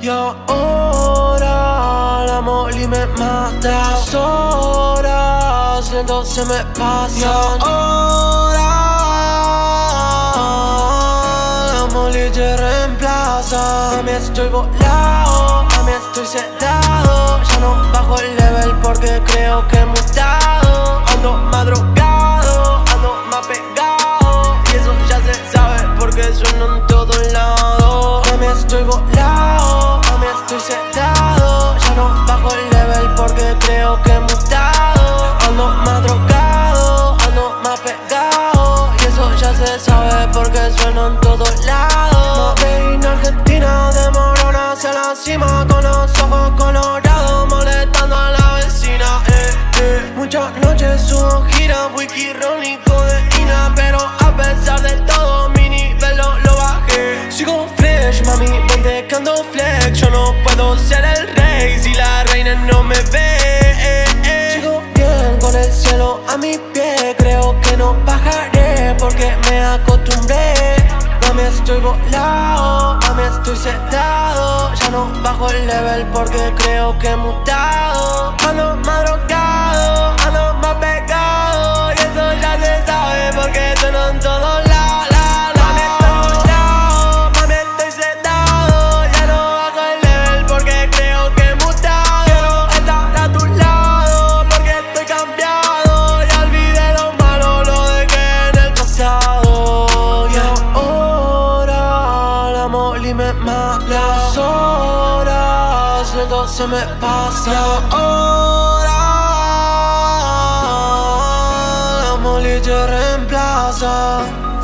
Y ahora la Molly me mata. Las horas lento se me pasan. Y ahora la Molly te reemplaza. A mí estoy volado, a mí estoy sedado. Ya no bajo el level porque creo que he mutado. Ando más drogado, ando más pegado. Y eso ya se sabe porque suena en todos lados. A mí estoy volado, a mí estoy sedado. Ya no bajo el level porque creo que he mutado. Ando más drogado, ando más pegado. Y eso ya se sabe porque suena en todos lados. Reina Argentina de Morona hacia la cima, con los ojos colorados molestando a la vecina. Muchas noches subo gira, whisky, ron y codeína, pero a pesar de todo mi nivel lo bajé. Sigo fresh, mami, ponte que ando flex. Yo no puedo ser el rey si la reina no me ve. Sigo bien con el cielo a mi pie, creo que no bajaré porque me acostumbré. A mí estoy volado, a mí estoy sedado. Ya no bajo el level porque creo que he mutado. Ando más drogado, ando más pegado. Y eso ya se sabe porque suena en todos lados. Mami estoy volado, mami estoy sedado. Ya no bajo el level porque creo que he mutado. Quiero estar a tu lado porque estoy cambiado. Ya olvidé lo malo, lo dejé en el pasado. Y ahora la Molly me mata. Las horas lento se me pasan. Y ahora la Molly te reemplaza.